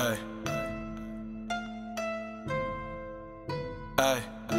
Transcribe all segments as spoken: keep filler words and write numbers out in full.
Hey. Hey.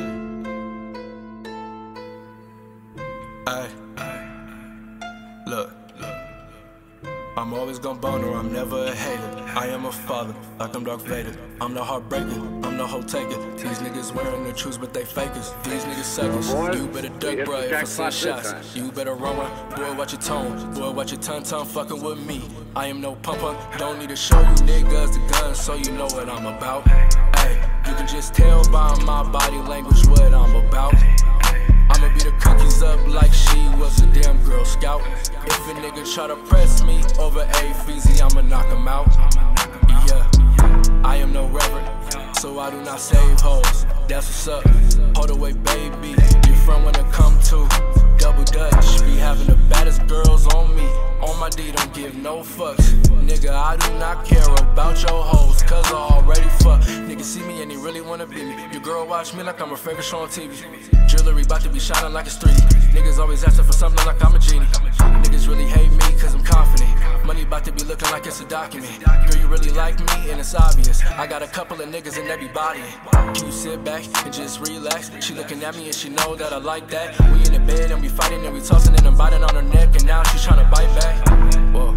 Hey. Look. I'm always gonna bone her, I'm never a hater. I am a father, like I'm Darth Vader. I'm the heartbreaker, I'm the whole taker. These niggas wearing the truths, but they fakers. These niggas suckers. You better duck, bro, if I see shots. You better run, run. Boy, watch your tone. Boy, watch your tongue, tongue fucking with me. I am no pumper. Don't need to show you niggas the gun, so you know what I'm about. Hey, you can just tell by my body language what I'm about. I'ma beat the cookies up like she was a damn Girl Scout. If a nigga try to press me over a feezy, I'ma knock him out. Yeah, I am no reverend, so I do not save hoes. That's what's up. Hold away, baby. Your friend wanna come to double dutch. Be having the baddest girls on me. On my D, don't give no fucks. Nigga, I do not care about your hoes, cause I already fuck. Niggas see me and they really wanna be me. Your girl watch me like I'm her favorite show on T V. Jewelry bout to be shining like it's three D. Niggas always asking for something like I'm a genie. Niggas really hate me cause I'm confident. Money bout to be looking like it's a document. Girl, you really like me and it's obvious. I got a couple of niggas and they be bodying. Can you sit back and just relax? She looking at me and she know that I like that. We in the bed and we fighting and we tossing and I'm biting on her neck and now she's trying to bite back. Whoa.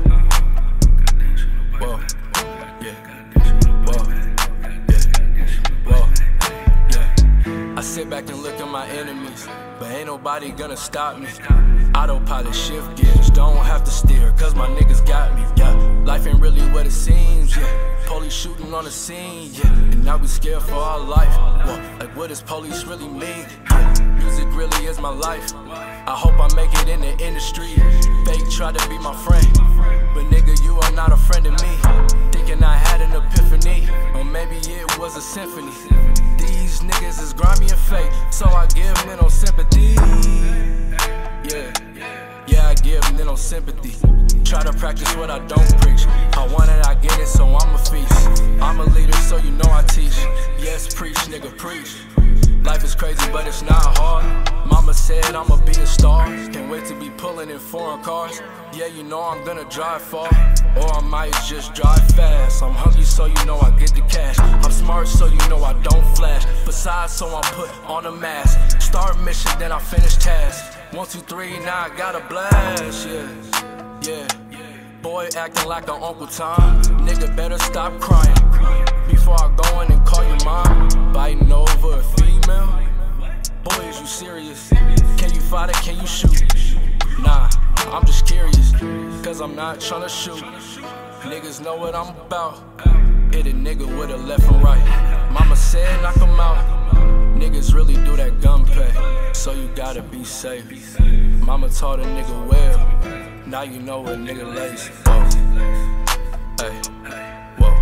Whoa. Yeah. Whoa. Yeah. Whoa. Yeah. I sit back and look at my enemies, but ain't nobody gonna stop me. Autopilot shift gears, don't have to steer, cause my niggas got me, yeah. Life ain't really what it seems, yeah. Police shooting on the scene, yeah. And now we scared for our life. Whoa, like what does police really mean? Yeah. Music really is my life. I hope I make it in the industry. Fake try to be my friend, but nigga, you are not a friend of me. Thinking I had an epiphany, or maybe it was a symphony. These niggas is grimy and fake, so I give them no sympathy. Yeah, yeah, I give them no sympathy. Try to practice what I don't preach. I want it, I get it, so I'm a feast. I'm a leader, so you know I teach. Yes, preach, nigga, preach. Life is crazy, but it's not hard. Mama said I'ma be a star. Can't wait to be pulling in foreign cars. Yeah, you know I'm gonna drive far, or I might just drive fast. I'm hungry, so you know I get the cash. I'm smart, so you know I don't flash. Besides, so I put on a mask. Start mission, then I finish task. One, two, three, now I got a blast. Yeah, yeah. Boy acting like an Uncle Tom. Nigga better stop crying before I go in and call your mom. Biting over a female? Boy, is you serious? Can you fight it? Can you shoot? Nah, I'm just curious, cause I'm not tryna shoot. Niggas know what I'm about. Hit a nigga with a left and right. Mama said knock him out. Niggas really do that gunplay, so you gotta be safe. Mama taught a nigga well, now you know a nigga lazy. Whoa. Hey. Whoa.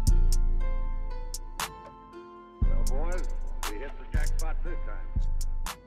Boys, we hit the jackpot this time.